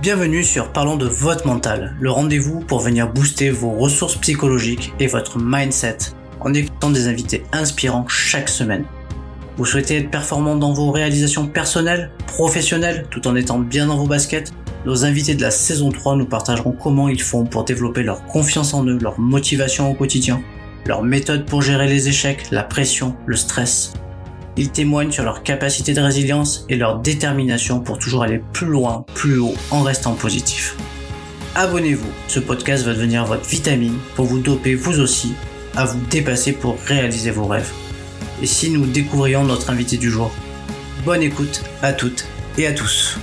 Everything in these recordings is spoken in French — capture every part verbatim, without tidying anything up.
Bienvenue sur Parlons de votre mental, le rendez-vous pour venir booster vos ressources psychologiques et votre mindset en écoutant des invités inspirants chaque semaine. Vous souhaitez être performant dans vos réalisations personnelles, professionnelles, tout en étant bien dans vos baskets? Nos invités de la saison trois nous partageront comment ils font pour développer leur confiance en eux, leur motivation au quotidien, leurs méthodes pour gérer les échecs, la pression, le stress. Ils témoignent sur leur capacité de résilience et leur détermination pour toujours aller plus loin, plus haut, en restant positif. Abonnez-vous, ce podcast va devenir votre vitamine pour vous doper vous aussi à vous dépasser pour réaliser vos rêves. Et si nous découvrions notre invité du jour? Bonne écoute à toutes et à tous.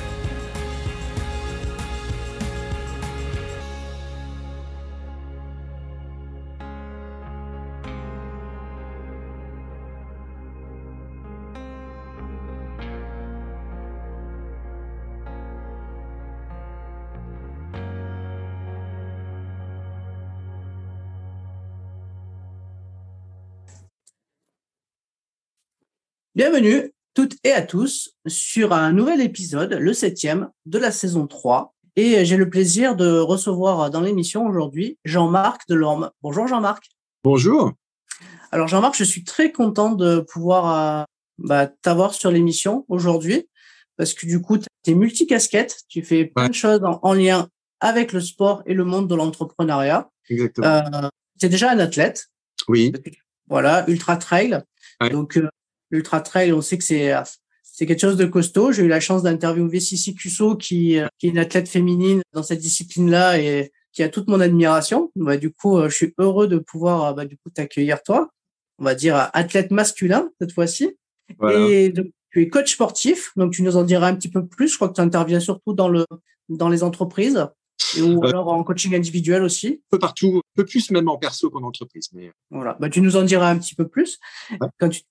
Bienvenue toutes et à tous sur un nouvel épisode, le septième de la saison trois. Et j'ai le plaisir de recevoir dans l'émission aujourd'hui Jean-Marc Delorme. Bonjour Jean-Marc. Bonjour. Alors Jean-Marc, je suis très content de pouvoir euh, bah, t'avoir sur l'émission aujourd'hui parce que du coup, tu es multicasquette, tu fais plein ouais. de choses en, en lien avec le sport et le monde de l'entrepreneuriat. Exactement. Euh, tu es déjà un athlète. Oui. Voilà, ultra trail. Ouais. Donc, euh, Ultra Trail, on sait que c'est c'est quelque chose de costaud. J'ai eu la chance d'interviewer Sissi Cusso, qui, qui est une athlète féminine dans cette discipline-là et qui a toute mon admiration. Bah, du coup, je suis heureux de pouvoir bah, du coup t'accueillir toi. On va dire athlète masculin cette fois-ci. Voilà. Et donc, tu es coach sportif, donc tu nous en diras un petit peu plus. Je crois que tu interviens surtout dans le dans les entreprises. Et ou euh, alors en coaching individuel aussi. Un peu partout, un peu plus même en perso qu'en entreprise. Mais... Voilà, bah, tu nous en diras un petit peu plus. Ouais. Quand tu...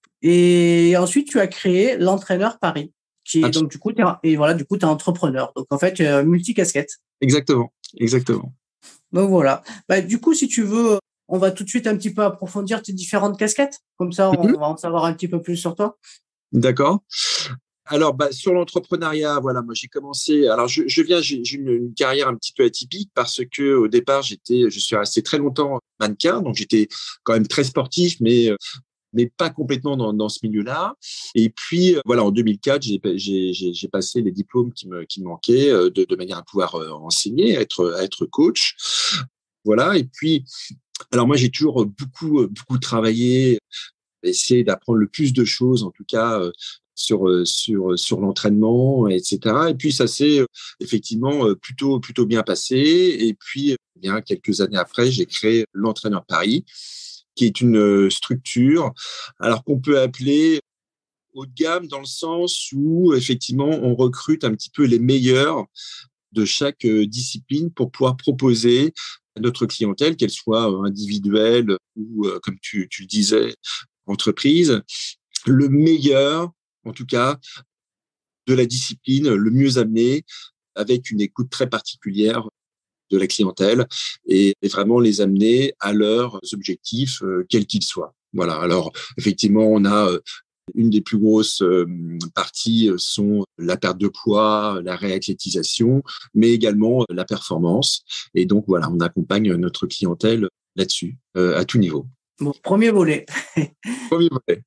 Et ensuite, tu as créé l'Entraîneur Paris, qui est Absolument. donc du coup, t'es, et voilà, du coup, tu es entrepreneur. Donc en fait, euh, multicasquette. Exactement, exactement. Donc voilà. Bah, du coup, si tu veux, on va tout de suite un petit peu approfondir tes différentes casquettes. Comme ça, on mm-hmm. va en savoir un petit peu plus sur toi. D'accord. Alors, bah, sur l'entrepreneuriat, voilà, moi j'ai commencé. Alors, je, je viens, j'ai, j'ai une, une carrière un petit peu atypique parce que au départ, j'étais, je suis resté très longtemps mannequin, donc j'étais quand même très sportif, mais mais pas complètement dans, dans ce milieu-là. Et puis, voilà, en deux mille quatre, j'ai, j'ai, j'ai, j'ai passé les diplômes qui me qui me manquaient de, de manière à pouvoir enseigner, à être à être coach. Voilà. Et puis, alors moi, j'ai toujours beaucoup beaucoup travaillé, essayé d'apprendre le plus de choses, en tout cas. sur sur sur l'entraînement, et cetera. Et puis ça s'est effectivement plutôt plutôt bien passé. Et puis bien quelques années après, j'ai créé l'Entraîneur Paris, qui est une structure, alors qu'on peut appeler haut de gamme dans le sens où effectivement on recrute un petit peu les meilleurs de chaque discipline pour pouvoir proposer à notre clientèle, qu'elle soit individuelle ou comme tu tu le disais, entreprise, le meilleur, en tout cas, de la discipline, le mieux amené, avec une écoute très particulière de la clientèle et, et vraiment les amener à leurs objectifs, euh, quels qu'ils soient. Voilà. Alors, effectivement, on a euh, une des plus grosses euh, parties euh, sont la perte de poids, la réathlétisation, mais également euh, la performance. Et donc, voilà, on accompagne notre clientèle là-dessus, euh, à tout niveau. Bon, premier volet. Premier volet.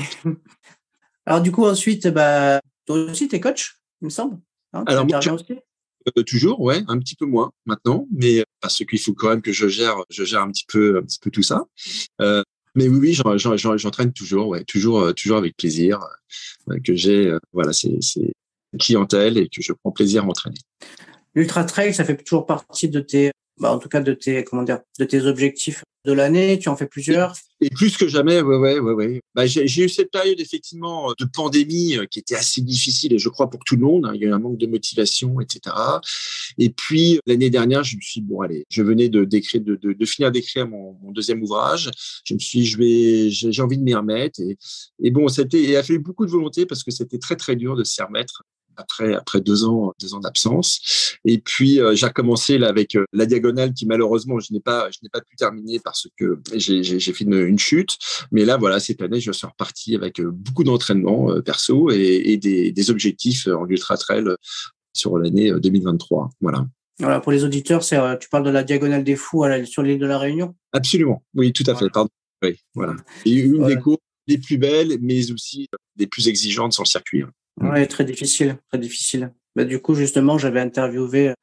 Alors, du coup, ensuite, bah, toi aussi, tu es coach, il me semble. Hein, Alors, moi, je, euh, toujours, ouais, un petit peu moins maintenant, mais parce qu'il faut quand même que je gère, je gère un petit peu, un petit peu tout ça. Euh, mais oui, oui, j'en, j'en, j'entraîne toujours, ouais, toujours, toujours avec plaisir, euh, que j'ai, euh, voilà, c'est, c'est une clientèle et que je prends plaisir à m'entraîner. L'ultra trail, ça fait toujours partie de tes, bah, en tout cas, de tes, comment dire, de tes objectifs de l'année. Tu en fais plusieurs. Et plus que jamais, ouais, ouais, ouais, ouais. Bah, j'ai, j'ai eu cette période effectivement de pandémie qui était assez difficile et je crois pour tout le monde. Hein, il y a eu un manque de motivation, et cetera. Et puis l'année dernière, je me suis dit, bon allez, je venais de d'écrire, de, de, de finir d'écrire mon, mon deuxième ouvrage. Je me suis dit, je vais, j'ai, j'ai envie de m'y remettre. Et, et bon, c'était, il a fallu beaucoup de volonté parce que c'était très très dur de s'y remettre. Après, après deux ans, deux ans d'absence. Et puis, euh, j'ai recommencé là avec euh, la diagonale qui, malheureusement, je n'ai pas, je n'ai pas pu terminer parce que j'ai, j'ai, j'ai fait une, une chute. Mais là, voilà, cette année, je suis reparti avec euh, beaucoup d'entraînement euh, perso et, et des, des objectifs en ultra trail sur l'année deux mille vingt-trois. Voilà. Voilà, pour les auditeurs, c'est, euh, tu parles de la Diagonale des Fous à la, sur l'île de la Réunion? Absolument. Oui, tout à Voilà. fait. Pardon. Oui, voilà. Et une Voilà. des courses les plus belles, mais aussi les plus exigeantes sur le circuit. Ouais, très difficile, très difficile. Bah, du coup, justement, j'avais interviewé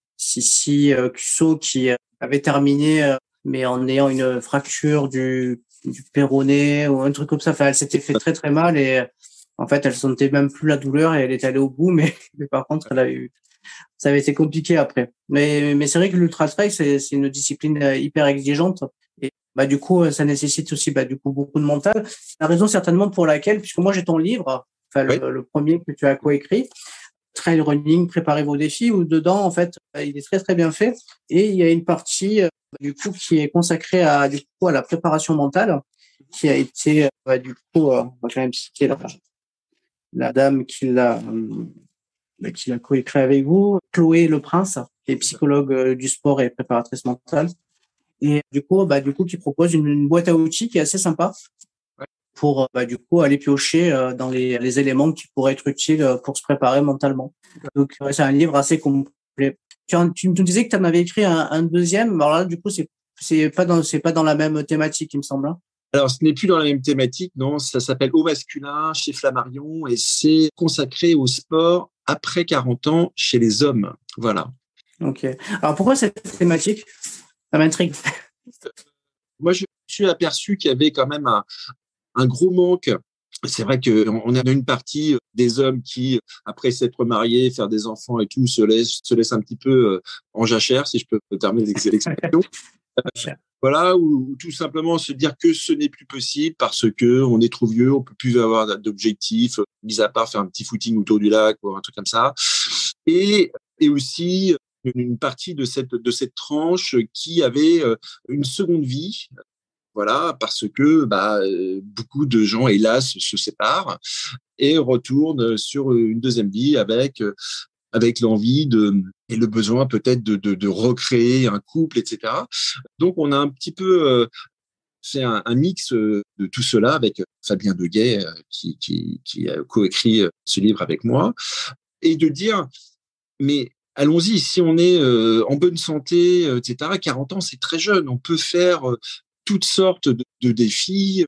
Sissi euh, Cusso qui euh, avait terminé, euh, mais en ayant une fracture du, du péroné ou un truc comme ça. Enfin, elle s'était fait très, très mal et euh, en fait, elle sentait même plus la douleur et elle est allée au bout, mais, mais par contre, elle a eu, ça avait été compliqué après. Mais, mais c'est vrai que l'ultra trail, c'est, c'est une discipline euh, hyper exigeante. Et bah, du coup, ça nécessite aussi, bah, du coup, beaucoup de mental. La raison certainement pour laquelle, puisque moi, j'ai ton livre, enfin, Oui. le, le premier que tu as coécrit, Trail Running, préparez vos défis, où dedans, en fait, il est très, très bien fait. Et il y a une partie, du coup, qui est consacrée à, du coup, à la préparation mentale, qui a été, bah, du coup, euh, on va quand même citer la, la dame qui l'a, euh, qui l'a coécrit avec vous, Chloé Le Prince, qui est psychologue euh, du sport et préparatrice mentale. Et du coup, bah, du coup, qui propose une, une boîte à outils qui est assez sympa pour, bah, du coup, aller piocher euh, dans les, les éléments qui pourraient être utiles euh, pour se préparer mentalement. Donc, ouais, c'est un livre assez complet. Tu, en, tu me disais que tu en avais écrit un, un deuxième. Alors là, du coup, c'est, c'est pas dans, c'est pas dans la même thématique, il me semble. Hein. Alors, ce n'est plus dans la même thématique, non. Ça s'appelle Au masculin chez Flammarion et c'est consacré au sport après quarante ans chez les hommes. Voilà. Ok. Alors, pourquoi cette thématique? Ça m'intrigue. Moi, je me suis aperçu qu'il y avait quand même un, un gros manque. C'est vrai qu'on a une partie des hommes qui, après s'être mariés, faire des enfants et tout, se laissent, se laissent un petit peu en jachère, si je peux me permettre l'expression. Voilà, ou, ou tout simplement se dire que ce n'est plus possible parce que on est trop vieux, on peut plus avoir d'objectifs, mis à part faire un petit footing autour du lac ou un truc comme ça. Et, et aussi une partie de cette, de cette tranche qui avait une seconde vie. Voilà, parce que bah, beaucoup de gens, hélas, se séparent et retournent sur une deuxième vie avec avec l'envie de et le besoin peut-être de, de, de recréer un couple, et cetera. Donc, on a un petit peu euh, fait un, un mix de tout cela avec Fabien Deguet euh, qui, qui, qui a coécrit ce livre avec moi et de dire, mais allons-y, si on est euh, en bonne santé, et cetera, quarante ans, c'est très jeune. On peut faire euh, toutes sortes de, de défis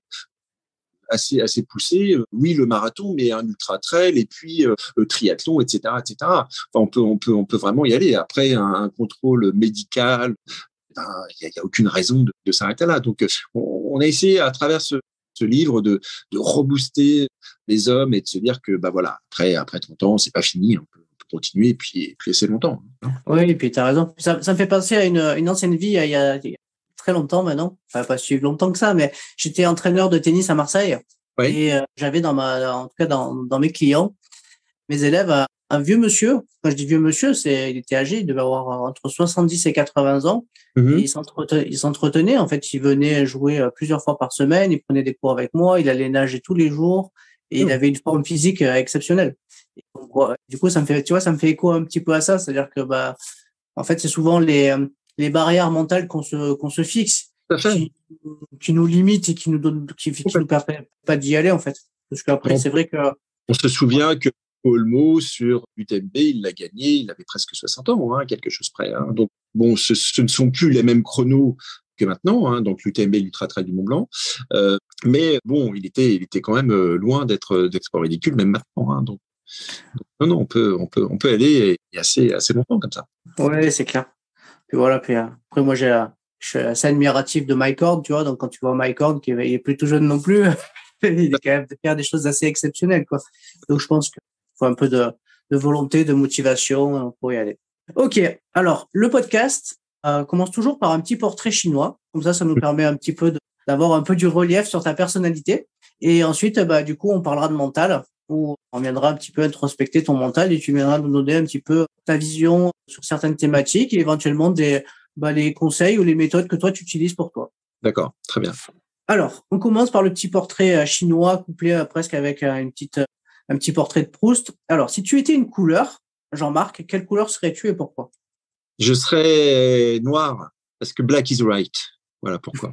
assez assez poussés. Oui, le marathon, mais un ultra trail et puis euh, le triathlon, et cetera, et cetera. Enfin, on peut on peut on peut vraiment y aller. Après un, un contrôle médical, il ben, y, a, y a aucune raison de, de s'arrêter là. Donc, on, on a essayé à travers ce ce livre de de rebooster les hommes et de se dire que bah voilà, après après trente ans, c'est pas fini. On peut, on peut continuer et puis et puis laisser longtemps. Hein. Oui, et puis tu as raison. Ça, ça me fait penser à une, une ancienne vie il y a, il y a très longtemps maintenant. Enfin, pas si longtemps que ça, mais j'étais entraîneur de tennis à Marseille. Oui. Et euh, j'avais dans ma, en tout cas dans, dans mes clients, mes élèves, un, un vieux monsieur. Quand je dis vieux monsieur, c'est, il était âgé, il devait avoir entre soixante-dix et quatre-vingts ans. Mm-hmm. Et il s'entretenait, il s'entretenait. En fait, il venait jouer plusieurs fois par semaine. Il prenait des cours avec moi. Il allait nager tous les jours. Et mmh. il avait une forme physique exceptionnelle. Et donc, ouais, du coup, ça me fait, tu vois, ça me fait écho un petit peu à ça. C'est-à-dire que, bah, en fait, c'est souvent les, les barrières mentales qu'on se, qu'on se fixe, qui, qui nous limitent et qui nous donnent, qui, qui nous permettent pas d'y aller, en fait. Parce qu'après, c'est vrai que. On se souvient que Olmo, sur l'U T M B, il l'a gagné, il avait presque soixante ans, hein, quelque chose près. Hein. Donc, bon, ce, ce ne sont plus les mêmes chronos que maintenant, hein, donc l'U T M B, l'Ultra Trail du Mont Blanc. Euh, mais bon, il était, il était quand même loin d'être, d'être sport ridicule, même maintenant. Hein, donc, donc, non, non, on peut, on peut, on peut aller et assez, assez longtemps comme ça. Ouais, c'est clair. Puis voilà, puis après, moi, j'ai, je suis assez admiratif de Mike Horn, tu vois. Donc, quand tu vois Mike Horn, qui est plus tout jeune non plus, il est quand même de faire des choses assez exceptionnelles, quoi. Donc, je pense qu'il faut un peu de, de volonté, de motivation pour y aller. Ok. Alors, le podcast euh, commence toujours par un petit portrait chinois. Comme ça, ça nous permet un petit peu de, d'avoir un peu du relief sur ta personnalité. Et ensuite, bah, du coup, on parlera de mental, où on viendra un petit peu introspecter ton mental et tu viendras nous donner un petit peu ta vision sur certaines thématiques et éventuellement des, bah, les conseils ou les méthodes que toi, tu utilises pour toi. D'accord. Très bien. Alors, on commence par le petit portrait chinois couplé presque avec une petite, un petit portrait de Proust. Alors, si tu étais une couleur, Jean-Marc, quelle couleur serais-tu et pourquoi? Je serais noir parce que black is right. Voilà pourquoi.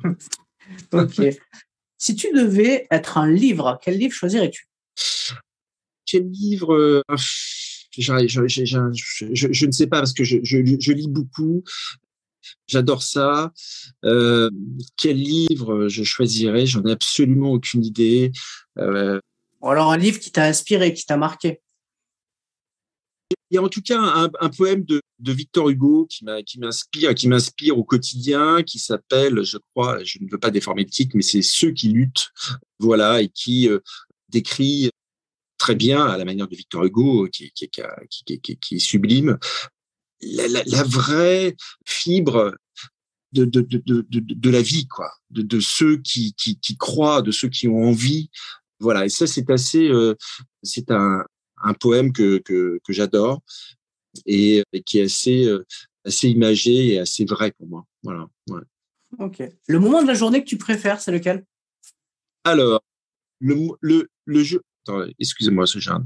Ok. Si tu devais être un livre, quel livre choisirais-tu? Quel livre? je, je, je, je, je ne sais pas parce que je, je, je lis beaucoup. J'adore ça. Euh, quel livre je choisirais? J'en ai absolument aucune idée. Euh, Ou alors un livre qui t'a inspiré, qui t'a marqué. Il y a en tout cas un, un poème de, de Victor Hugo qui m'a, qui m'inspire, qui m'inspire au quotidien, qui s'appelle, je crois, je ne veux pas déformer le titre, mais c'est Ceux qui luttent, voilà, et qui euh, décrit très bien, à la manière de Victor Hugo, qui, qui, qui, qui, qui, qui est sublime, la, la, la vraie fibre de, de, de, de, de, de la vie, quoi, de, de ceux qui, qui, qui croient, de ceux qui ont envie, voilà. Et ça, c'est assez, euh, c'est un un poème que, que, que j'adore et, et qui est assez, euh, assez imagé et assez vrai pour moi. Voilà. Ouais. Ok. Le moment de la journée que tu préfères, c'est lequel? Alors, le, le, le jeu. Attends, excusez-moi, ce genre.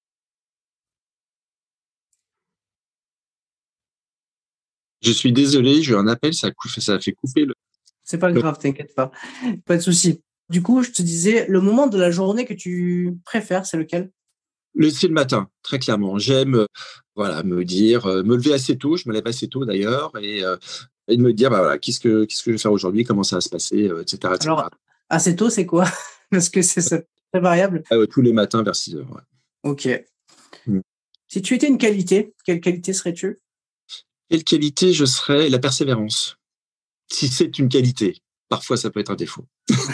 Je suis désolé, j'ai un appel, ça, coupe, ça a fait couper le. C'est pas grave, t'inquiète pas. Pas de souci. Du coup, je te disais, le moment de la journée que tu préfères, c'est lequel? Le, c'est le matin, très clairement. J'aime, voilà, me dire, me lever assez tôt. Je me lève assez tôt d'ailleurs, et, euh, et de me dire, bah voilà, qu'est-ce que qu'est-ce que je vais faire aujourd'hui, comment ça va se passer, euh, et cetera, et cetera. Alors, assez tôt, c'est quoi? Parce que c'est, c'est très variable. Euh, tous les matins vers six heures. Ouais. Ok. Mm. Si tu étais une qualité, quelle qualité serais-tu? Quelle qualité je serais? La persévérance. Si c'est une qualité, parfois ça peut être un défaut.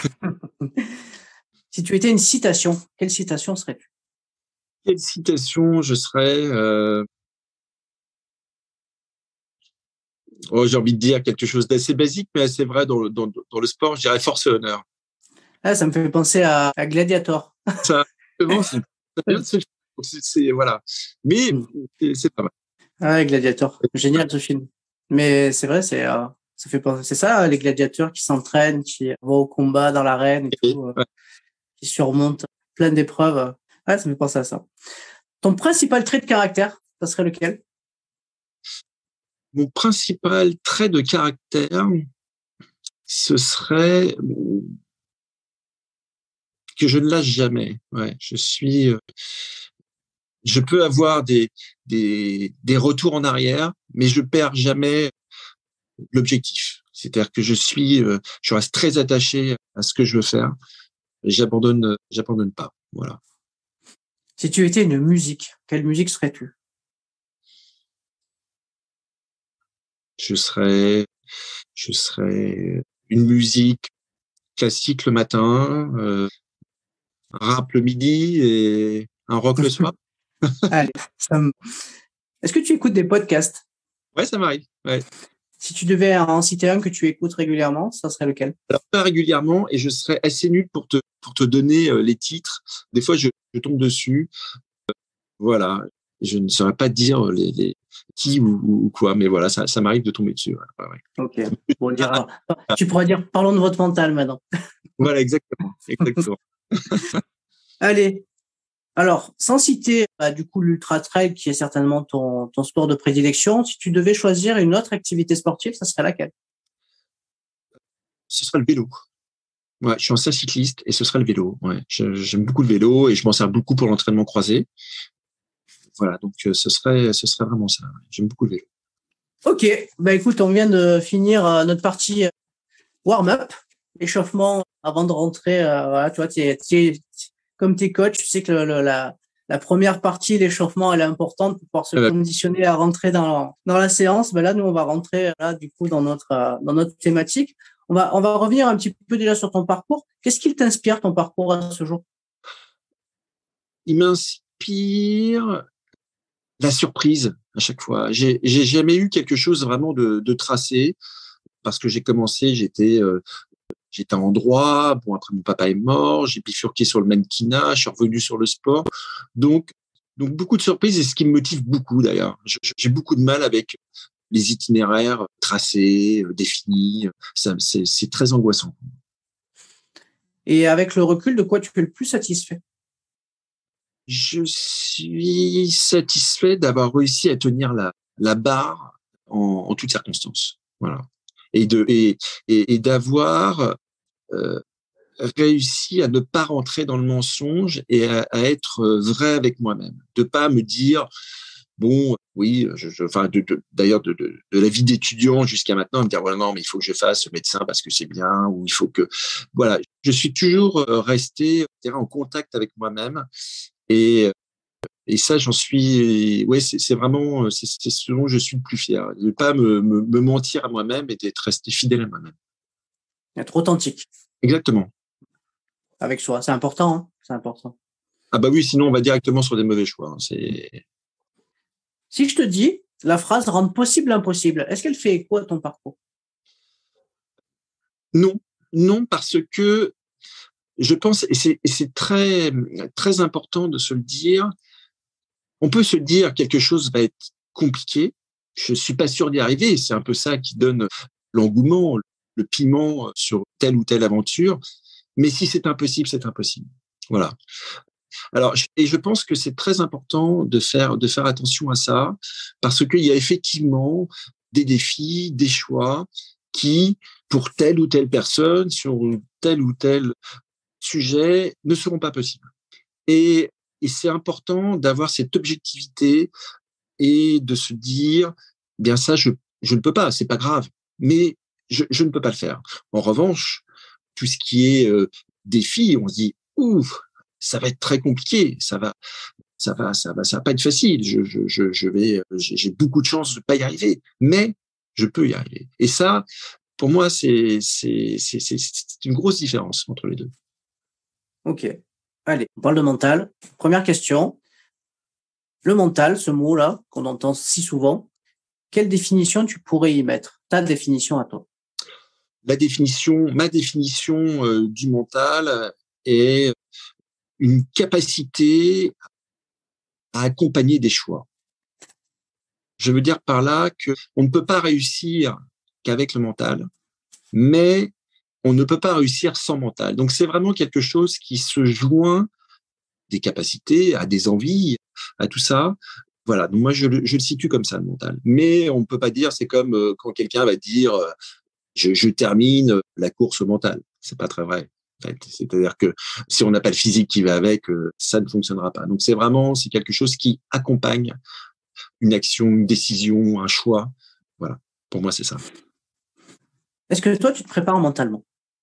Si tu étais une citation, quelle citation serais-tu? Quelle citation je serais euh... oh, j'ai envie de dire quelque chose d'assez basique, mais assez vrai dans le, dans, dans le sport. Je dirais force et honneur. Ah, ça me fait penser à, à Gladiator. Ça, c'est, c'est, c'est, c'est voilà. Mais c'est, c'est pas mal. Ah, Gladiator, génial ce film. Mais c'est vrai, c'est euh, ça fait penser, c'est ça, les gladiateurs qui s'entraînent, qui vont au combat dans l'arène et, et tout, euh, ouais. Qui surmontent plein d'épreuves. Ah, ça me fait penser à ça. Ton principal trait de caractère, ça serait lequel? Mon principal trait de caractère, ce serait que je ne lâche jamais. Ouais, je suis, euh, je peux avoir des, des, des retours en arrière, mais je perds jamais l'objectif. C'est-à-dire que je suis, euh, je reste très attaché à ce que je veux faire. Et j'abandonne, j'abandonne pas. Voilà. Si tu étais une musique, quelle musique serais-tu? Je serais, je serais une musique classique le matin, euh, un rap le midi et un rock le soir. Allez, ça me... Est-ce que tu écoutes des podcasts? Ouais, ça m'arrive. Ouais. Si tu devais en citer un que tu écoutes régulièrement, ça serait lequel? Alors, pas régulièrement, et je serais assez nul pour te, pour te donner euh, les titres. Des fois, je, je tombe dessus. Euh, voilà. Je ne saurais pas dire les, les qui ou, ou quoi, mais voilà, ça, ça m'arrive de tomber dessus. Ouais, ouais. Ok. Bon, dire, alors, tu pourras dire, parlons de votre mental maintenant. Voilà, exactement. exactement. Allez. Alors, sans citer bah, du coup l'ultra trail qui est certainement ton, ton sport de prédilection, si tu devais choisir une autre activité sportive, ça serait laquelle? Ce serait le vélo. Ouais, je suis ancien cycliste et ce serait le vélo. Ouais, je, j'aime beaucoup le vélo et je m'en sers beaucoup pour l'entraînement croisé. Voilà, donc ce serait, ce serait vraiment ça. J'aime beaucoup le vélo. Ok, bah écoute, on vient de finir euh, notre partie warm-up, échauffement avant de rentrer. Euh, voilà, tu vois, t'es, t'es, comme t'es coach, tu sais que le, le, la, la première partie, l'échauffement, elle est importante pour pouvoir se euh, conditionner à rentrer dans, dans la séance. Ben là, nous, on va rentrer là, du coup, dans notre, euh, dans notre thématique. On va, on va revenir un petit peu déjà sur ton parcours. Qu'est-ce qui t'inspire, ton parcours à ce jour? Il m'inspire la surprise à chaque fois. J'ai, j'ai jamais eu quelque chose vraiment de, de tracé parce que j'ai commencé, j'étais, euh, j'étais en droit. Bon, après mon papa est mort, j'ai bifurqué sur le mannequinat, je suis revenu sur le sport. Donc, donc beaucoup de surprises et ce qui me motive beaucoup d'ailleurs. J'ai beaucoup de mal avec les itinéraires tracés, définis. Ça, c'est, c'est très angoissant. Et avec le recul, de quoi tu es le plus satisfait? Je suis satisfait d'avoir réussi à tenir la, la barre en, en toutes circonstances. Voilà. Et, de, et, et, et d'avoir euh, réussi à ne pas rentrer dans le mensonge et à, à être vrai avec moi-même. De pas me dire, bon, oui, je, je, enfin, de, de, d'ailleurs, de, de, de la vie d'étudiant jusqu'à maintenant, me dire, voilà, non, mais il faut que je fasse médecin parce que c'est bien, ou il faut que, voilà. Je suis toujours resté en contact avec moi-même et, et ça, j'en suis, ouais, c'est, c'est vraiment, c'est, c'est ce dont je suis le plus fier. De ne pas me, me, me mentir à moi-même et d'être resté fidèle à moi-même. Être authentique. Exactement. Avec soi. C'est important, hein, c'est important. Ah bah oui, sinon on va directement sur des mauvais choix. Hein. C'est... Si je te dis la phrase rendre possible l'impossible, est-ce qu'elle fait écho à ton parcours? Non, non, parce que je pense, et c'est, et c'est très, très important de se le dire, on peut se dire quelque chose va être compliqué, je suis pas sûr d'y arriver, c'est un peu ça qui donne l'engouement, le piment sur telle ou telle aventure, mais si c'est impossible, c'est impossible. Voilà. Alors, et je pense que c'est très important de faire, de faire attention à ça, parce qu'il y a effectivement des défis, des choix qui, pour telle ou telle personne, sur tel ou tel sujet, ne seront pas possibles. Et, et c'est important d'avoir cette objectivité et de se dire, bien ça, je, je ne peux pas, c'est pas grave, mais je, je ne peux pas le faire. En revanche, tout ce qui est euh, défi, on se dit, ouf, ça va être très compliqué, ça va, ça va, ça va, ça va pas être facile. Je, je, je, je vais, j'ai, j'ai beaucoup de chances de pas y arriver, mais je peux y arriver. Et ça, pour moi, c'est, c'est, c'est, c'est, c'est une grosse différence entre les deux. Ok. Allez, on parle de mental. Première question. Le mental, ce mot-là, qu'on entend si souvent, quelle définition tu pourrais y mettre? Ta définition à toi. La définition, ma définition euh, du mental est une capacité à accompagner des choix. Je veux dire par là que on ne peut pas réussir qu'avec le mental, mais on ne peut pas réussir sans mental. Donc c'est vraiment quelque chose qui se joint des capacités, à des envies, à tout ça. Voilà, donc moi je, je le situe comme ça, le mental. Mais on ne peut pas dire, c'est comme euh, quand quelqu'un va dire euh, je, je termine la course mentale. C'est pas très vrai. En fait. C'est-à-dire que si on n'a pas le physique qui va avec, euh, ça ne fonctionnera pas. Donc c'est vraiment, c'est quelque chose qui accompagne une action, une décision, un choix. Voilà, pour moi c'est ça. Est-ce que toi, tu te prépares mentalement?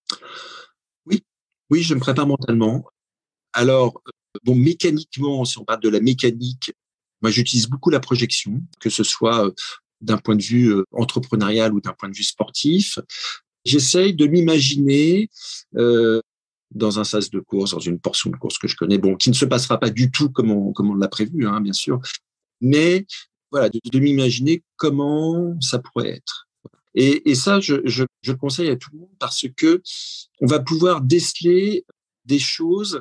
Oui, oui, je me prépare mentalement. Alors, bon, mécaniquement, si on parle de la mécanique, moi j'utilise beaucoup la projection, que ce soit d'un point de vue entrepreneurial ou d'un point de vue sportif. J'essaye de m'imaginer euh, dans un sas de course, dans une portion de course que je connais, bon, qui ne se passera pas du tout comme on, comme on l'a prévu, hein, bien sûr, mais voilà, de, de m'imaginer comment ça pourrait être. Et, et ça, je, je, je le conseille à tout le monde parce que on va pouvoir déceler des choses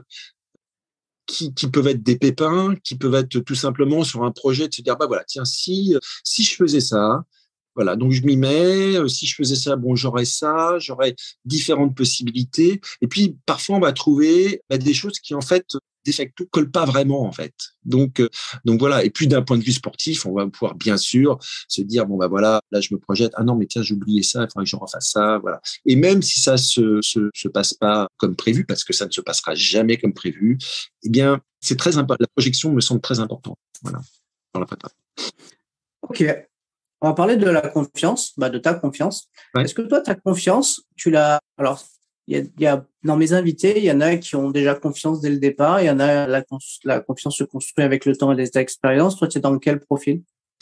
qui, qui peuvent être des pépins, qui peuvent être tout simplement sur un projet de se dire, bah voilà, tiens, si, si je faisais ça, voilà, donc je m'y mets, si je faisais ça, bon, j'aurais ça, j'aurais différentes possibilités. Et puis, parfois, on va trouver bah, des choses qui, en fait, de facto, collent pas vraiment, en fait. Donc, euh, donc voilà. Et puis, d'un point de vue sportif, on va pouvoir, bien sûr, se dire, bon, bah voilà, là, je me projette. Ah non, mais tiens, j'ai oublié ça, il faudrait que je refasse ça, voilà. Et même si ça se, se, se passe pas comme prévu, parce que ça ne se passera jamais comme prévu, eh bien, c'est très important. La projection me semble très importante. Voilà. Dans la prépa. Ok. On va parler de la confiance, bah de ta confiance. Ouais. Est-ce que toi, ta confiance, tu l'as... Alors, il y a, y a dans mes invités, il y en a qui ont déjà confiance dès le départ, il y en a la, la confiance se construit avec le temps et les expériences. Toi, tu es dans quel profil?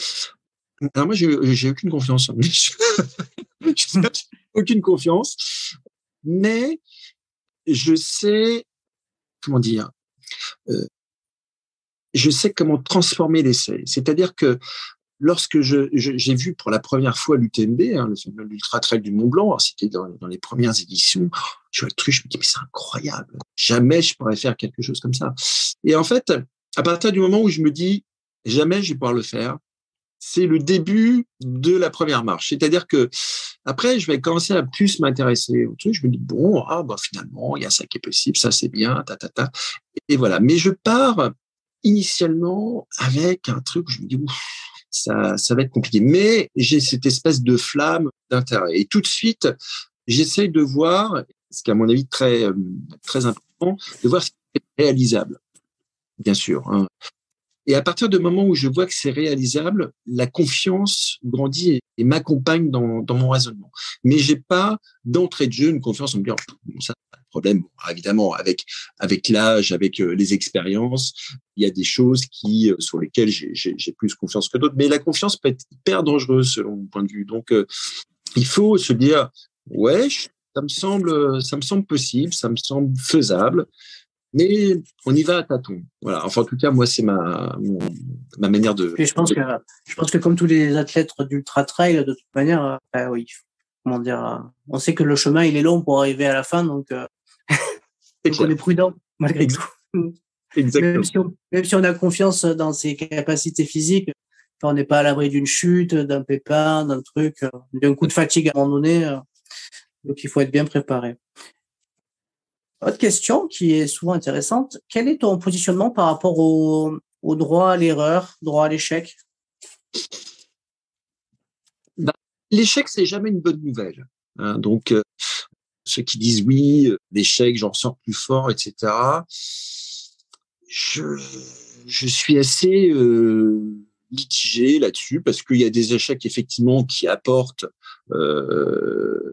Alors moi, j'ai, j'ai aucune confiance. j'ai aucune confiance, mais je sais, comment dire, euh, je sais comment transformer l'essai. C'est-à-dire que lorsque je, je, j'ai vu pour la première fois l'U T M B, hein, l'Ultra Trail du Mont Blanc, c'était dans, dans les premières éditions, je vois le truc, je me dis, mais c'est incroyable. Jamais je pourrais faire quelque chose comme ça. Et en fait, à partir du moment où je me dis, jamais je vais pouvoir le faire, c'est le début de la première marche. C'est-à-dire que après, je vais commencer à plus m'intéresser au truc. Je me dis, bon, ah, bah, finalement, il y a ça qui est possible, ça c'est bien, ta, ta, ta. Et voilà. Mais je pars initialement avec un truc où je me dis, ouf, ça, ça va être compliqué. Mais j'ai cette espèce de flamme d'intérêt. Et tout de suite, j'essaye de voir ce qui est à mon avis très, euh, très important, de voir si c'est réalisable, bien sûr. Hein. Et à partir du moment où je vois que c'est réalisable, la confiance grandit et, et m'accompagne dans, dans mon raisonnement. Mais j'ai pas d'entrée de jeu une confiance en me disant bon, ça pas de problème. Bon, évidemment, avec avec l'âge, avec euh, les expériences, il y a des choses qui euh, sur lesquelles j'ai, j'ai, j'ai plus confiance que d'autres. Mais la confiance peut être hyper dangereuse selon mon point de vue. Donc euh, il faut se dire ouais, ça me semble ça me semble possible, ça me semble faisable. Mais on y va à tâtons. Voilà. Enfin, en tout cas, moi, c'est ma, mon, ma manière de. Puis je pense que, je pense que comme tous les athlètes d'ultra trail, de toute manière, euh, oui, comment dire, euh, on sait que le chemin, il est long pour arriver à la fin, donc, euh, donc on est prudent, malgré Exact. tout. Exactement. Même si, on, même si on a confiance dans ses capacités physiques, on n'est pas à l'abri d'une chute, d'un pépin, d'un truc, d'un coup de fatigue à un moment donné. Euh, donc, il faut être bien préparé. Autre question qui est souvent intéressante, quel est ton positionnement par rapport au, au droit à l'erreur, droit à l'échec? Bah, l'échec, c'est jamais une bonne nouvelle. Hein, donc, euh, ceux qui disent oui, l'échec, j'en sors plus fort, et cetera. Je, je suis assez euh, mitigé là-dessus parce qu'il y a des échecs effectivement qui apportent euh,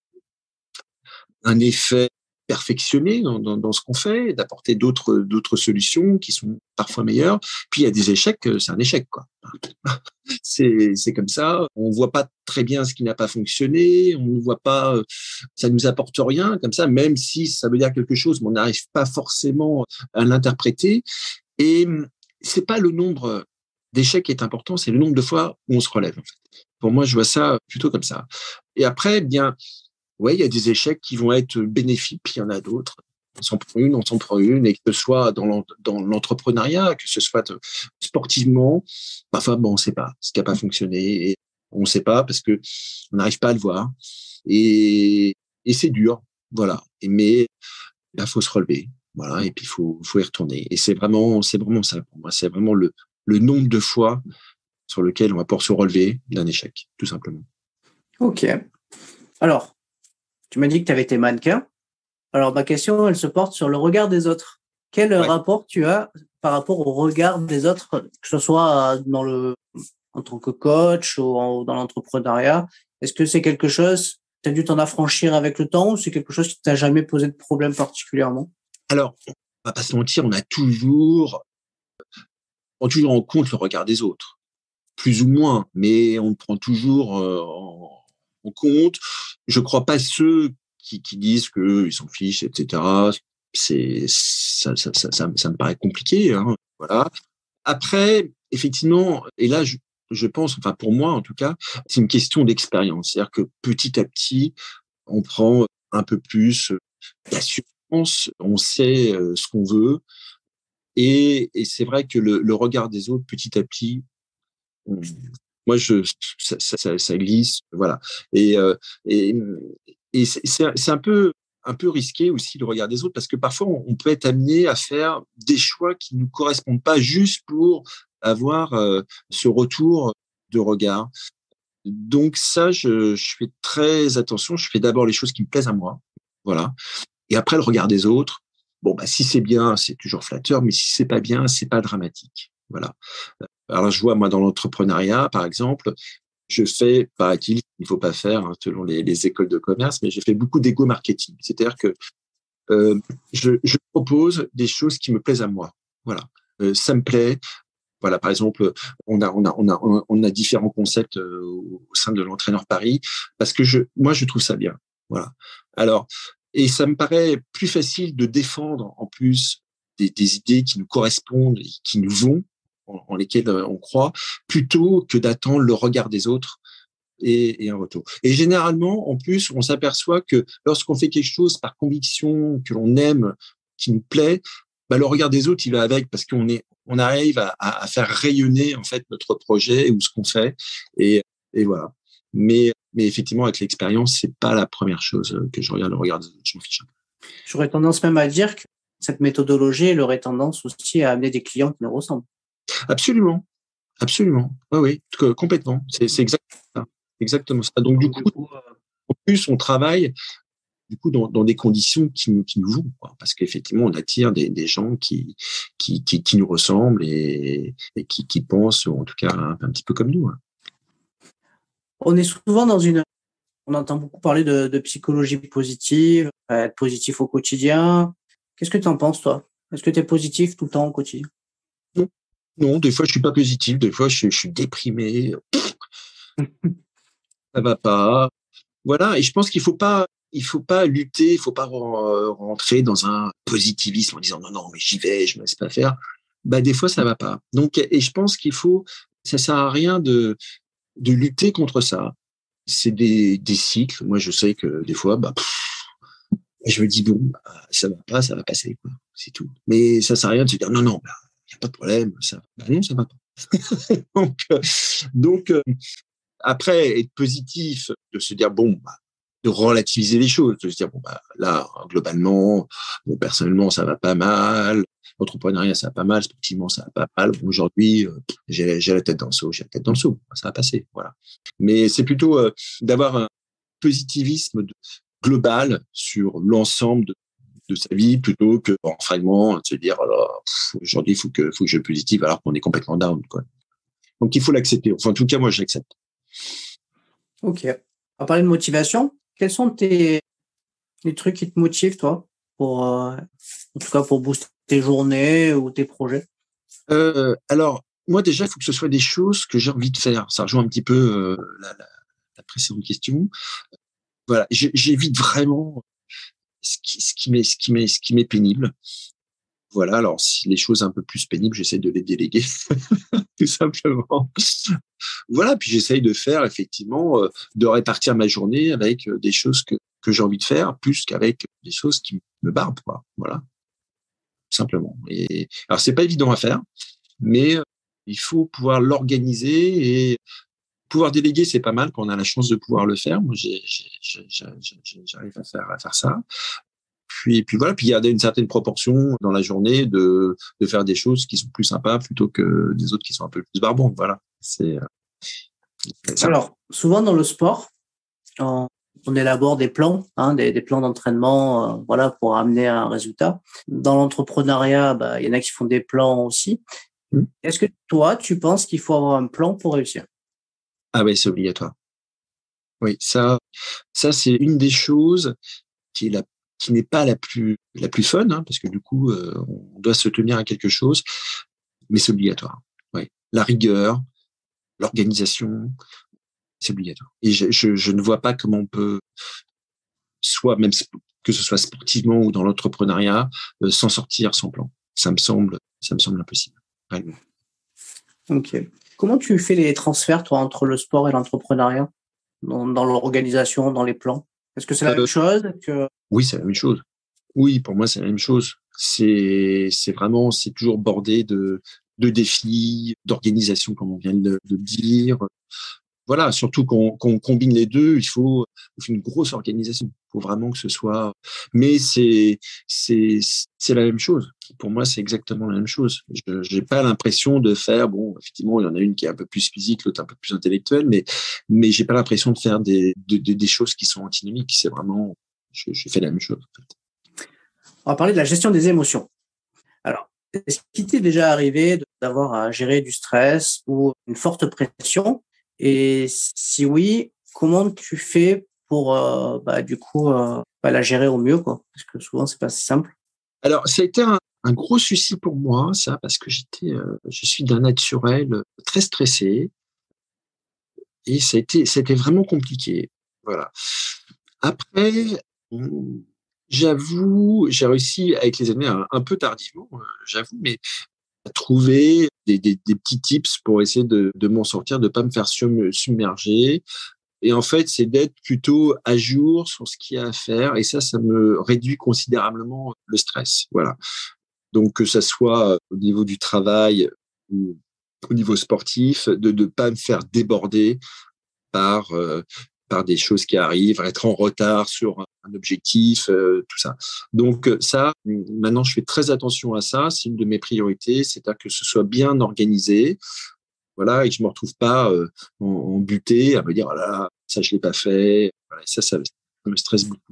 un effet perfectionner dans, dans, dans ce qu'on fait, d'apporter d'autres d'autres solutions qui sont parfois meilleures. Puis il y a des échecs, c'est un échec quoi. C'est c'est comme ça. On voit pas très bien ce qui n'a pas fonctionné. On ne voit pas, ça nous apporte rien comme ça. Même si ça veut dire quelque chose, mais on n'arrive pas forcément à l'interpréter. Et c'est pas le nombre d'échecs qui est important, c'est le nombre de fois où on se relève. En fait. Pour moi, je vois ça plutôt comme ça. Et après, bien. Ouais, il y a des échecs qui vont être bénéfiques, puis il y en a d'autres. On s'en prend une, on s'en prend une, et que ce soit dans l'entrepreneuriat, que ce soit sportivement, parfois, bon, on ne sait pas ce qui n'a pas fonctionné, et on ne sait pas parce que on n'arrive pas à le voir, et, et c'est dur, voilà. Mais il faut se relever, voilà, et puis il faut, faut y retourner. Et c'est vraiment, c'est vraiment ça pour moi, c'est vraiment le, le nombre de fois sur lequel on va pouvoir se relever d'un échec, tout simplement. Ok. Alors, tu m'as dit que tu avais été mannequin. Alors, ma question, elle se porte sur le regard des autres. Quel ouais. rapport tu as par rapport au regard des autres, que ce soit dans le, en tant que coach ou en, dans l'entrepreneuriat? Est-ce que c'est quelque chose, tu as dû t'en affranchir avec le temps ou c'est quelque chose qui t'a jamais posé de problème particulièrement? Alors, on va pas se mentir, on a toujours, on prend toujours en compte le regard des autres. Plus ou moins, mais on le prend toujours euh, en, en compte. Je crois pas ceux qui, qui disent qu'ils s'en fichent, et cetera. C'est ça, ça, ça, ça, ça me paraît compliqué. Hein, voilà. Après, effectivement, et là, je, je pense, enfin pour moi en tout cas, c'est une question d'expérience. C'est-à-dire que petit à petit, on prend un peu plus d'assurance, on sait ce qu'on veut, et, et c'est vrai que le, le regard des autres, petit à petit, moi, je, ça, ça, ça glisse, voilà. Et, euh, et, et c'est, c'est un peu, un peu risqué aussi le regard des autres parce que parfois on peut être amené à faire des choix qui ne nous correspondent pas juste pour avoir euh, ce retour de regard. Donc ça, je, je fais très attention. Je fais d'abord les choses qui me plaisent à moi, voilà. Et après le regard des autres. Bon, bah si c'est bien, c'est toujours flatteur, mais si c'est pas bien, c'est pas dramatique, voilà. Alors, je vois, moi, dans l'entrepreneuriat, par exemple, je fais, paraît-il, il ne faut pas faire, hein, selon les, les écoles de commerce, mais j'ai fait beaucoup d'égo-marketing. C'est-à-dire que euh, je, je propose des choses qui me plaisent à moi. Voilà. Euh, ça me plaît. Voilà, par exemple, on a, on a, on a, on a différents concepts euh, au sein de l'Entraîneur Paris parce que je, moi, je trouve ça bien. Voilà. Alors, et ça me paraît plus facile de défendre, en plus, des, des idées qui nous correspondent et qui nous vont, en lesquels on croit, plutôt que d'attendre le regard des autres et, et un retour. Et généralement, en plus, on s'aperçoit que lorsqu'on fait quelque chose par conviction, que l'on aime, qui nous plaît, bah, le regard des autres, il va avec parce qu'on est, on arrive à, à faire rayonner en fait notre projet ou ce qu'on fait. Et, et voilà. Mais, mais effectivement, avec l'expérience, c'est pas la première chose que je regarde le regard des autres. Je m'en fiche. J'aurais tendance même à dire que cette méthodologie, elle aurait tendance aussi à amener des clients qui nous ressemblent. Absolument, absolument. Oui, oui, complètement. C'est, c'est exactement ça. Exactement ça. Donc, du coup, en plus, on travaille du coup dans, dans des conditions qui nous, qui nous vont, quoi, parce qu'effectivement on attire des, des gens qui, qui, qui, qui nous ressemblent et, et qui, qui pensent, ou en tout cas un, un petit peu comme nous. Hein. On est souvent dans une, on entend beaucoup parler de, de psychologie positive, être positif au quotidien. Qu'est-ce que tu en penses, toi? Est-ce que tu es positif tout le temps au quotidien? Non. non, des fois je suis pas positif, des fois je, je suis déprimé, ça va pas. Voilà, et je pense qu'il faut pas, il faut pas lutter, il faut pas rentrer dans un positivisme en disant non non mais j'y vais, je me laisse pas faire. Bah des fois ça va pas. Donc et je pense qu'il faut, ça sert à rien de de lutter contre ça. C'est des des cycles. Moi je sais que des fois bah pff, je me dis bon bah, ça va pas, ça va passer quoi. C'est tout. Mais ça sert à rien de se dire non non bah y a pas de problème, ça bah non ça va pas. donc euh, donc euh, après, être positif, de se dire, bon, bah, de relativiser les choses, de se dire, bon, bah, là, globalement, bon, personnellement, ça va pas mal, l'entrepreneuriat, ça va pas mal, sportivement, ça va pas mal. Bon, aujourd'hui, euh, j'ai, j'ai la tête dans le seau, j'ai la tête dans le seau, ça va passer, voilà. Mais c'est plutôt euh, d'avoir un positivisme de, global sur l'ensemble de, de sa vie plutôt que en fragment, de se dire, alors, pff, aujourd'hui, il faut que, faut que je sois positif alors qu'on est complètement down, quoi. Donc, il faut l'accepter. Enfin, en tout cas, moi, je l'accepte. Ok. On va parler de motivation. Quels sont tes les trucs qui te motivent, toi, pour euh, en tout cas pour booster tes journées ou tes projets? Euh, alors, moi déjà, il faut que ce soit des choses que j'ai envie de faire. Ça rejoint un petit peu euh, la, la, la précédente question. Voilà, j'évite vraiment ce qui, ce qui m'est, ce qui m'est, ce qui m'est pénible. Voilà, alors si les choses un peu plus pénibles, j'essaie de les déléguer, tout simplement. Voilà, puis j'essaye de faire effectivement, euh, de répartir ma journée avec euh, des choses que que j'ai envie de faire, plus qu'avec des choses qui me barbent, quoi. Voilà, tout simplement. Et alors c'est pas évident à faire, mais euh, il faut pouvoir l'organiser et pouvoir déléguer, c'est pas mal quand on a la chance de pouvoir le faire. Moi, j'ai, j'ai, j'ai, j'ai, j'arrive à faire, à faire ça. Puis, puis voilà, puis garder une certaine proportion dans la journée de, de faire des choses qui sont plus sympas plutôt que des autres qui sont un peu plus barbantes. Voilà. C'est, c'est ça. Alors, souvent dans le sport, on, on élabore des plans, hein, des, des plans d'entraînement, euh, voilà, pour amener à un résultat. Dans l'entrepreneuriat, bah, il y en a qui font des plans aussi. Mmh. Est-ce que toi, tu penses qu'il faut avoir un plan pour réussir? Ah oui, c'est obligatoire. Oui, ça, ça c'est une des choses qui est la, qui n'est pas la plus, la plus fun, hein, parce que du coup, euh, on doit se tenir à quelque chose, mais c'est obligatoire. Oui, la rigueur, l'organisation, c'est obligatoire. Et je, je, je ne vois pas comment on peut, soit même que ce soit sportivement ou dans l'entrepreneuriat, euh, s'en sortir sans plan. Ça me semble, ça me semble impossible. Réellement. Ok. Comment tu fais les transferts, toi, entre le sport et l'entrepreneuriat, dans, dans l'organisation, dans les plans? Est-ce que c'est la Euh, même chose que... oui, c'est la même chose. Oui, pour moi, c'est la même chose. C'est, c'est vraiment, c'est toujours bordé de, de défis, d'organisation, comme on vient de le dire. Voilà, surtout qu'on qu'on combine les deux, il faut, il faut une grosse organisation. Il faut vraiment que ce soit. Mais c'est c'est c'est la même chose. Pour moi, c'est exactement la même chose. Je j'ai pas l'impression de faire. Bon, effectivement, il y en a une qui est un peu plus physique, l'autre un peu plus intellectuelle, mais mais j'ai pas l'impression de faire des de, de, des choses qui sont antinomiques. C'est vraiment, je, je fais la même chose. En fait. On va parler de la gestion des émotions. Alors, est-ce qu'il t'est déjà arrivé d'avoir à gérer du stress ou une forte pression? Et si oui, comment tu fais pour euh, bah, du coup euh, bah, la gérer au mieux, quoi? Parce que souvent c'est pas si simple. Alors, ça a été un, un gros souci pour moi, ça, parce que j'étais, euh, je suis d'un naturel très stressé et ça a été, c'était vraiment compliqué. Voilà. Après, j'avoue, j'ai réussi avec les années un, un peu tardivement, euh, j'avoue, mais à trouver des, des, des petits tips pour essayer de, de m'en sortir, de pas me faire sum- submerger. Et en fait, c'est d'être plutôt à jour sur ce qu'il y a à faire. Et ça, ça me réduit considérablement le stress. Voilà. Donc, que ça soit au niveau du travail ou au niveau sportif, de ne pas me faire déborder par euh, par des choses qui arrivent, être en retard sur un objectif, euh, tout ça. Donc ça, maintenant, je fais très attention à ça. C'est une de mes priorités, c'est-à-dire que ce soit bien organisé, voilà, et que je me retrouve pas euh, en, en butée à me dire, oh là, là, ça je l'ai pas fait. Voilà, ça, ça, ça me stresse beaucoup.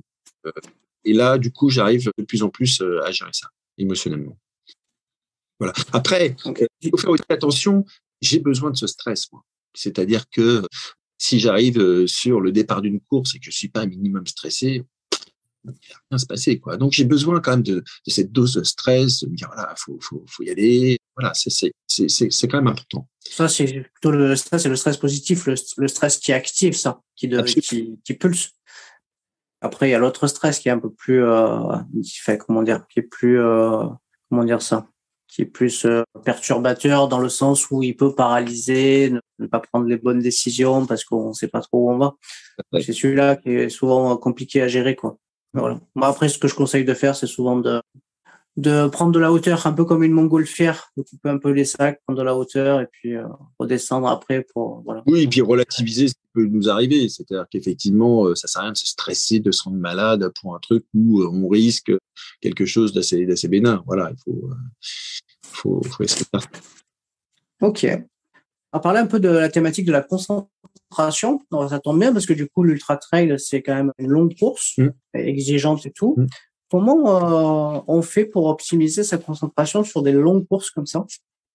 Euh, et là, du coup, j'arrive de plus en plus euh, à gérer ça émotionnellement. Voilà. Après, okay. Il faut faire aussi attention. J'ai besoin de ce stress, moi. C'est-à-dire que si j'arrive sur le départ d'une course et que je suis pas un minimum stressé, il ne va rien se passer, quoi. Donc, j'ai besoin quand même de, de cette dose de stress, de me dire, voilà, faut, faut, faut y aller. Voilà, c'est, c'est, c'est, c'est, c'est quand même important. Ça, c'est plutôt le stress, c'est le stress positif, le, le stress qui active ça, qui, de, qui, qui pulse. Après, il y a l'autre stress qui est un peu plus, euh, qui fait, comment dire, qui est plus, euh, comment dire ça, qui est plus euh, perturbateur dans le sens où il peut paralyser, ne, ne pas prendre les bonnes décisions parce qu'on ne sait pas trop où on va. Ouais. C'est celui-là qui est souvent compliqué à gérer, quoi. Voilà. Moi, après, ce que je conseille de faire, c'est souvent de, de prendre de la hauteur, un peu comme une montgolfière, de couper un peu les sacs, prendre de la hauteur et puis euh, redescendre après pour, voilà. Oui, et puis relativiser ce qui peut nous arriver. C'est-à-dire qu'effectivement, ça sert à rien de se stresser, de se rendre malade pour un truc où on risque quelque chose d'assez, d'assez bénin. Voilà, il faut, faut, faut essayer de faire. Ok. On va parler un peu de la thématique de la concentration. Donc, ça tombe bien parce que du coup, l'ultra trail, c'est quand même une longue course, mmh. exigeante et tout. Mmh. Comment euh, on fait pour optimiser sa concentration sur des longues courses comme ça?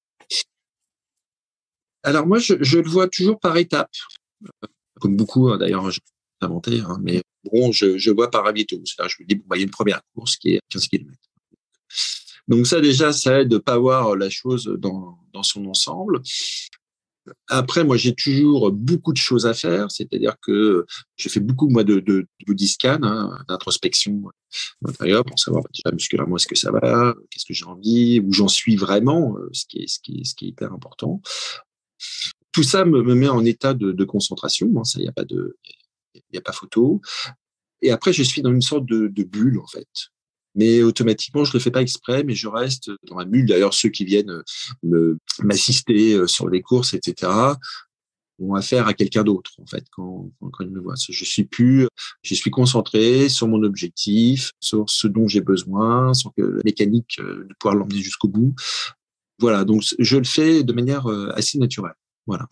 Alors moi, je, je le vois toujours par étapes, comme beaucoup hein, d'ailleurs, j'ai inventé, hein, mais bon, je, je vois par habitude. C'est-à-dire, je me dis, bon, bah, il y a une première course qui est quinze kilomètres. Donc ça, déjà, ça aide de pas voir la chose dans, dans son ensemble. Après, moi, j'ai toujours beaucoup de choses à faire, c'est-à-dire que j'ai fait beaucoup, moi, de, de, de body scan, hein, d'introspection intérieure pour savoir bah, déjà musculairement est-ce que ça va, qu'est-ce que j'ai envie, où j'en suis vraiment, ce qui est, ce qui est, ce qui est hyper important. Tout ça me, me met en état de, de concentration, hein, ça, il n'y a pas de, il n'y a pas photo. Et après, je suis dans une sorte de, de bulle, en fait. Mais automatiquement, je le fais pas exprès, mais je reste dans la bulle. D'ailleurs, ceux qui viennent me, m'assister sur les courses, et cetera, ont affaire à quelqu'un d'autre, en fait, quand, quand, quand ils me voient. Je suis plus, je suis concentré sur mon objectif, sur ce dont j'ai besoin, sur que la mécanique de pouvoir l'emmener jusqu'au bout. Voilà. Donc, je le fais de manière assez naturelle. Voilà.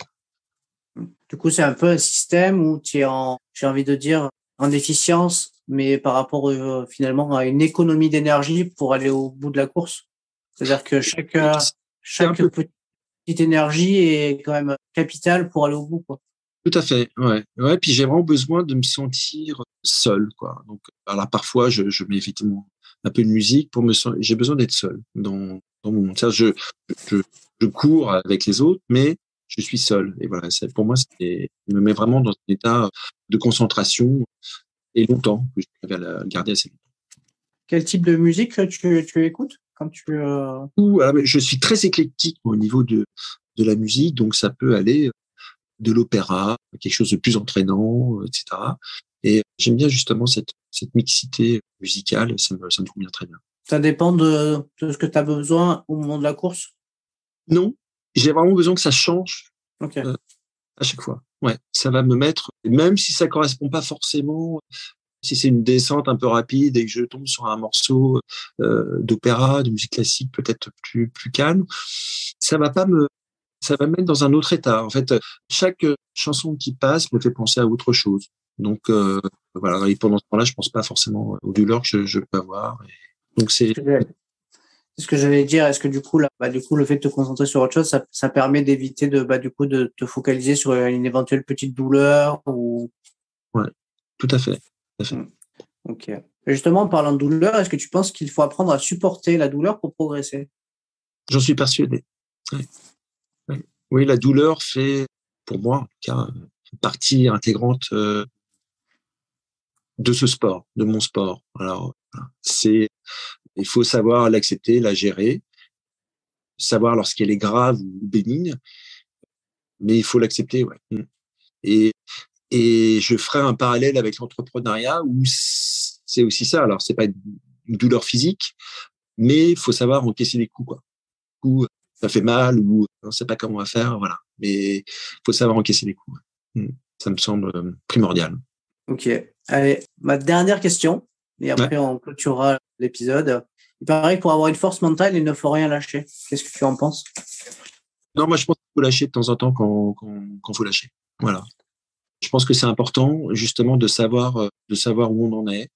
Du coup, c'est un peu un système où tu es en, j'ai envie de dire, en efficience, mais par rapport euh, finalement à une économie d'énergie pour aller au bout de la course. C'est-à-dire que chaque, euh, chaque peu... petite énergie est quand même capitale pour aller au bout, quoi. Tout à fait, ouais. Ouais, puis j'ai vraiment besoin de me sentir seul, quoi. Donc, alors parfois, je, je mets effectivement un peu de musique pour me sentir, j'ai besoin d'être seul dans, dans mon monde. Je, je, je cours avec les autres, mais je suis seul. Et voilà, c'est, pour moi, c'est, il me met vraiment dans un état de concentration et longtemps, que je vais la garder assez longtemps. Quel type de musique tu, tu écoutes quand tu euh... alors, je suis très éclectique au niveau de, de la musique, donc ça peut aller de l'opéra, quelque chose de plus entraînant, et cetera. Et j'aime bien justement cette, cette mixité musicale, ça me, ça me convient très bien. Ça dépend de, de ce que tu as besoin au moment de la course? Non, j'ai vraiment besoin que ça change okay. euh, à chaque fois. Ouais, ça va me mettre, même si ça correspond pas forcément, si c'est une descente un peu rapide et que je tombe sur un morceau euh, d'opéra, de musique classique peut-être plus plus calme, ça va pas me, ça va me mettre dans un autre état. En fait, chaque chanson qui passe me fait penser à autre chose. Donc euh, voilà, et pendant ce temps-là, je pense pas forcément aux douleurs que je, je peux avoir. Et donc c'est. C'est ce que j'allais dire. Est-ce que du coup, là, bah, du coup, le fait de te concentrer sur autre chose, ça, ça permet d'éviter de, bah, du coup, de te focaliser sur une éventuelle petite douleur ou. Ouais, tout à fait. Tout à fait. Mmh. Ok. Et justement, en parlant de douleur, est-ce que tu penses qu'il faut apprendre à supporter la douleur pour progresser? J'en suis persuadé. Ouais. Ouais. Oui, la douleur fait, pour moi, en tout cas, partie intégrante euh, de ce sport, de mon sport. Alors, c'est, il faut savoir l'accepter, la gérer, savoir lorsqu'elle est grave ou bénigne, mais il faut l'accepter, ouais. Et, et je ferai un parallèle avec l'entrepreneuriat où c'est aussi ça. Alors, c'est pas une douleur physique, mais il faut savoir encaisser les coups, quoi. Coups, ça fait mal ou on ne sait pas comment on va faire, voilà. Mais il faut savoir encaisser les coups. Ça me semble primordial. Ok. Allez, ma dernière question, et après ouais. on clôturera l'épisode. Il paraît que pour avoir une force mentale, il ne faut rien lâcher. Qu'est-ce que tu en penses? Non, moi je pense qu'il faut lâcher de temps en temps quand quand, quand faut lâcher. Voilà. Je pense que c'est important justement de savoir de savoir où on en est,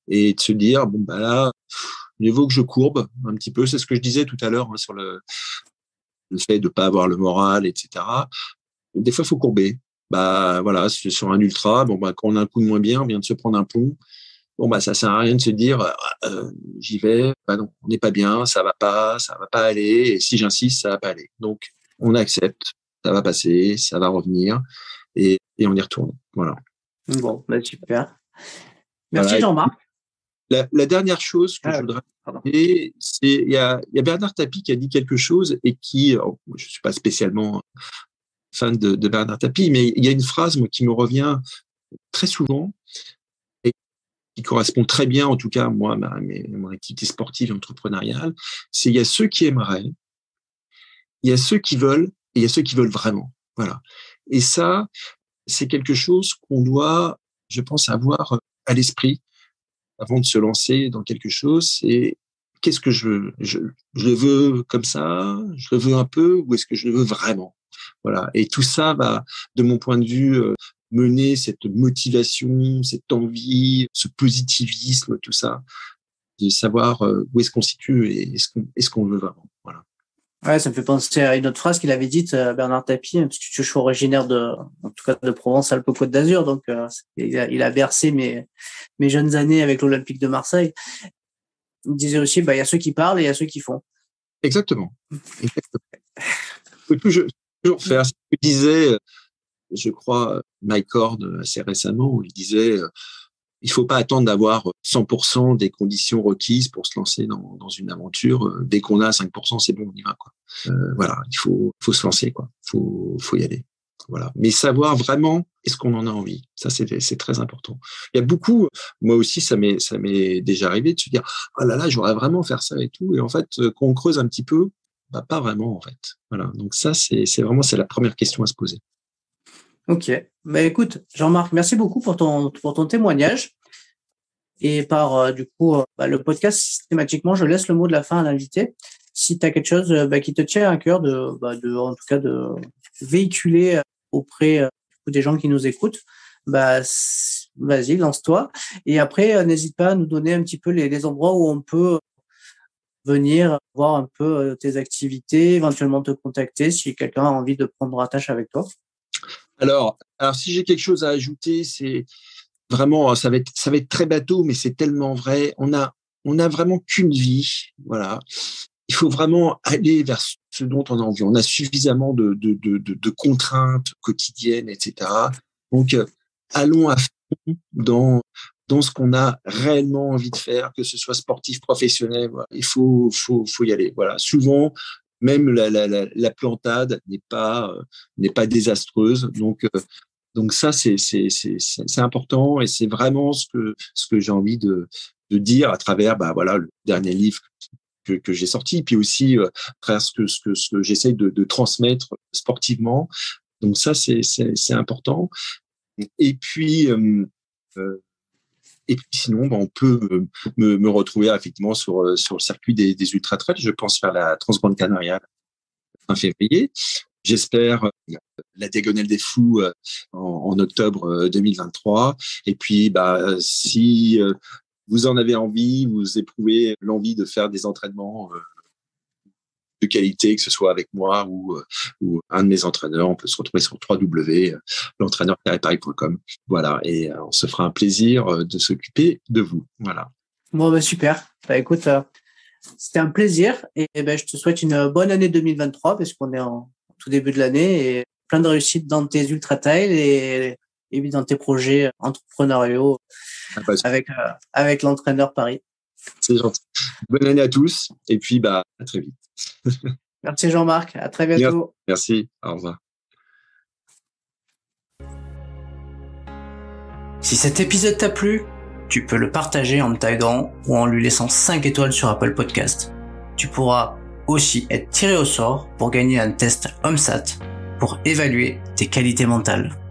et de se dire, bon, bah là, mieux vaut que je courbe un petit peu. C'est ce que je disais tout à l'heure hein, sur le, le fait de ne pas avoir le moral, et cetera. Des fois, il faut courber. Bah, voilà, sur un ultra, bon, bah, quand on a un coup de moins bien, on vient de se prendre un pont. Bon, bah, ça sert à rien de se dire, euh, j'y vais. Bah, non, on n'est pas bien, ça va pas, ça va pas aller. Et si j'insiste, ça va pas aller. Donc, on accepte, ça va passer, ça va revenir et, et on y retourne. Voilà. Bon, bah, super. Merci voilà. Jean-Marc. La, la dernière chose que ah, je voudrais dire, c'est il y a, y a Bernard Tapie qui a dit quelque chose et qui, oh, je suis pas spécialement fan de, de Bernard Tapie, mais il y a une phrase moi, qui me revient très souvent et qui correspond très bien, en tout cas moi, ma, mes, mon activité sportive et entrepreneuriale, c'est il y a ceux qui aimeraient, il y a ceux qui veulent et il y a ceux qui veulent vraiment. Voilà. Et ça, c'est quelque chose qu'on doit, je pense, avoir à l'esprit avant de se lancer dans quelque chose, c'est qu'est-ce que je veux je, je le veux comme ça, je le veux un peu, ou est-ce que je le veux vraiment? Voilà. Et tout ça va, de mon point de vue, euh, mener cette motivation, cette envie, ce positivisme, tout ça, de savoir euh, où est-ce qu'on se situe et est-ce qu'on, est-ce qu'on le veut vraiment. Voilà. Ouais, ça me fait penser à une autre phrase qu'il avait dite, euh, Bernard Tapie, parce que je suis originaire de, en tout cas de Provence-Alpes-Côte d'Azur, donc euh, il, a, il a bercé mes, mes jeunes années avec l'Olympique de Marseille. Il disait aussi, bah il y a ceux qui parlent et il y a ceux qui font. Exactement. Exactement. Il faut toujours, toujours faire ce que disait, je crois, Mike Horn assez récemment, où il disait il faut pas attendre d'avoir cent pour cent des conditions requises pour se lancer dans, dans une aventure. Dès qu'on a cinq pour cent, c'est bon, on y va, quoi. Euh, voilà, il faut, faut se lancer, quoi. Faut, faut y aller. Voilà. Mais savoir vraiment est-ce qu'on en a envie. Ça, c'est, c'est très important. Il y a beaucoup, moi aussi, ça m'est, ça m'est déjà arrivé de se dire, oh là là, j'aurais vraiment faire ça et tout. Et en fait, quand on creuse un petit peu, bah, pas vraiment, en fait. Voilà. Donc ça, c'est, c'est vraiment, c'est la première question à se poser. Ok. Bah, écoute, Jean-Marc, merci beaucoup pour ton, pour ton témoignage. Et par, euh, du coup, euh, bah, le podcast, systématiquement, je laisse le mot de la fin à l'invité. Si tu as quelque chose euh, bah, qui te tient à cœur de, bah, de, en tout cas, de véhiculer auprès euh, des gens qui nous écoutent, bah, vas-y, lance-toi. Et après, euh, n'hésite pas à nous donner un petit peu les, les endroits où on peut venir voir un peu euh, tes activités, éventuellement te contacter si quelqu'un a envie de prendre attache avec toi. Alors, alors si j'ai quelque chose à ajouter, c'est vraiment, ça va être, ça va être très bateau, mais c'est tellement vrai. On a, on a vraiment qu'une vie, voilà. Il faut vraiment aller vers ce dont on a envie. On a suffisamment de, de, de, de, de contraintes quotidiennes, et cetera. Donc, euh, allons à fond dans, dans ce qu'on a réellement envie de faire, que ce soit sportif, professionnel. Voilà. Il faut, faut, faut y aller. Voilà. Souvent, même la, la, la, la plantade n'est pas, euh, n'est pas désastreuse. Donc, euh, donc ça, c'est, c'est, c'est, c'est important et c'est vraiment ce que, ce que j'ai envie de, de dire à travers, bah voilà, le dernier livre que, que j'ai sorti, puis aussi euh, à travers ce que, ce que, ce que j'essaie de, de transmettre sportivement. Donc ça, c'est, c'est, c'est important. Et puis, euh, euh, et puis sinon, bah, on peut me, me retrouver effectivement sur, sur le circuit des, des ultra-trails. Je pense faire la Transgrande Canaria fin février. J'espère la Diagonale des Fous en, en octobre deux mille vingt-trois. Et puis, bah, si vous en avez envie, vous éprouvez l'envie de faire des entraînements de qualité, que ce soit avec moi ou, ou un de mes entraîneurs, on peut se retrouver sur w w w point l'entraîneur carré paris point com. Voilà, et on se fera un plaisir de s'occuper de vous. Voilà. Bon, bah, super. Bah, écoute, euh, c'était un plaisir et, et ben, je te souhaite une bonne année deux mille vingt-trois parce qu'on est en tout début de l'année et plein de réussite dans tes ultra-trails et, et dans tes projets entrepreneuriaux ah, bah, avec, euh, avec l'entraîneur Paris. C'est gentil. Bonne année à tous et puis bah, à très vite. Merci Jean-Marc, à très bientôt. Merci, au revoir. Si cet épisode t'a plu, tu peux le partager en me taguant ou en lui laissant cinq étoiles sur Apple Podcast. Tu pourras aussi être tiré au sort pour gagner un test HomeSat pour évaluer tes qualités mentales.